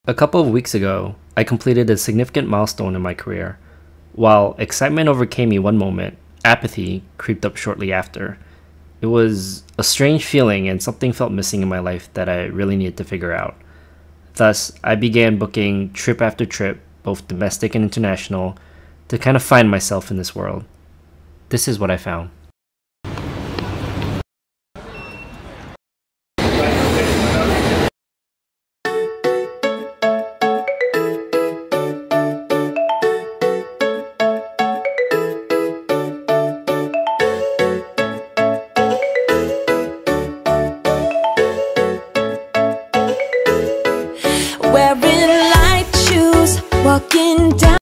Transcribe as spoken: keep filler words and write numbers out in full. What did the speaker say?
A couple of weeks ago, I completed a significant milestone in my career. While excitement overcame me one moment, apathy creeped up shortly after. It was a strange feeling and something felt missing in my life that I really needed to figure out. Thus, I began booking trip after trip, both domestic and international, to kind of find myself in this world. This is what I found.